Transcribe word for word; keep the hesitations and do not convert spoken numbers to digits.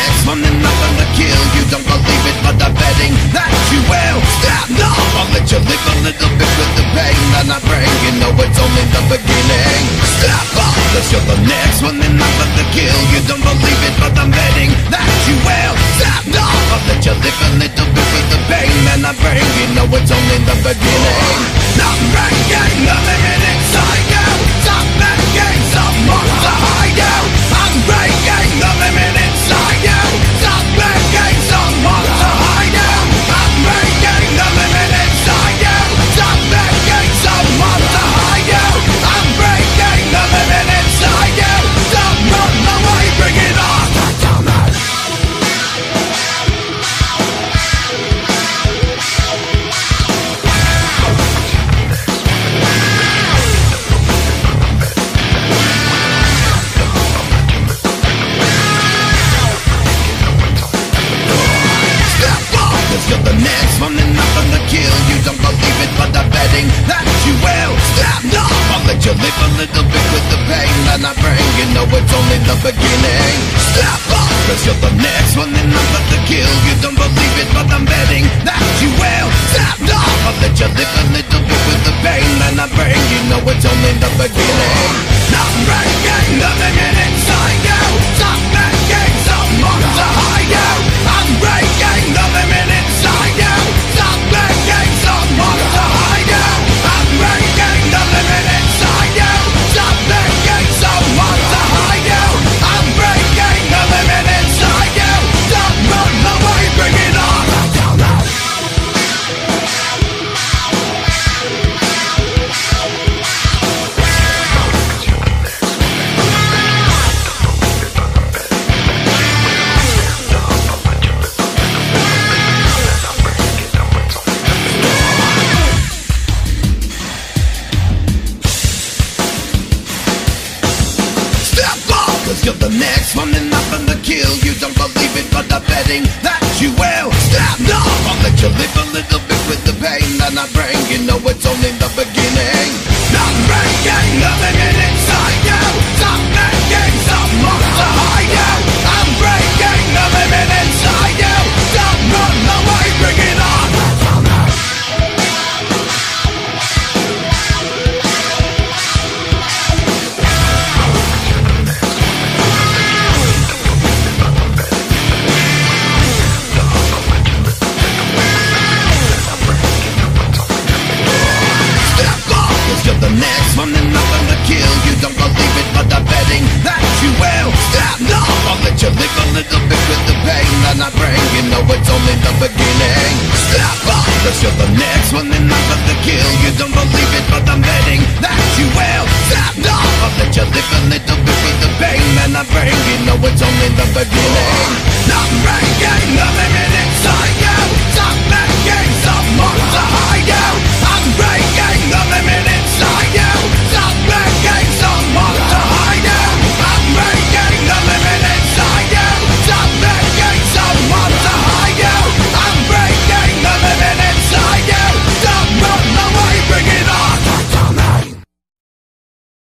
next one and I'm gonna kill you. Don't believe it, but I'm betting that you will. Stand up, I'll let you live a little bit with the pain that I bring. You know it's only the beginning. Step up, cause you're the next one and I'm gonna kill you. Don't believe it, but I'm betting that you will. Stand up, I'll let you live a little bit with the pain that I bring. You know it's only the beginning. Not breaking, nothing inside you. Stop making someone to hide you. I'm breaking the limit inside you. Stop making someone to hide you. I'm breaking the limit inside you. Stop making someone to hide you. I'm breaking the limit inside you. Stop running away, bring it on. Tell me. You're the next one and I'm gonna kill you. Don't believe it, but I'm betting that you will. Stand up, I'll let you live a little bit with the pain that I bring. You know it's only the beginning. Step up, cause you're the next one and I'm gonna kill you. Don't believe it, but I'm betting that you will. Stand up, I'll let you live a little bit with the pain that I bring. You know it's only the beginning. Not breaking the limit inside you. Stop making someone to hide you. I'm breaking the limit inside you. Stop making someone to hide you. I'm breaking the limit inside you. Stop making someone to hide you. I'm breaking the limit inside you. Stop running away, bring it on. Down now. You're the next one and I'm gonna kill you. Don't believe it, but I'm betting that you will. Stand up, I'll let you live a little bit with the pain that I bring. You know it's only the beginning. Not breaking the limit inside you. Stop making someone to hide you. I'm breaking the limit inside you. Stop running away, bring it on. You're the next one and I'm gonna kill you. Don't believe it, but I'm betting that you will. Stand up, I'll let you live a little bit with the pain that I bring. You know it's only the beginning. Step up, cause you're the next one and I'm gonna kill you. Don't believe it, but I'm betting that you will. Stand up, I'll let you live a little bit with the pain